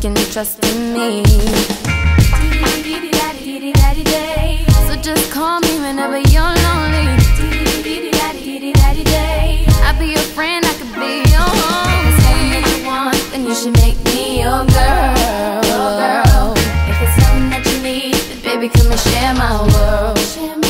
can trust in me. So just call me whenever you're lonely. I'll be your friend, I could be your homie. If you want, then you should make me your girl. If it's something that you need, then baby, come and share my world.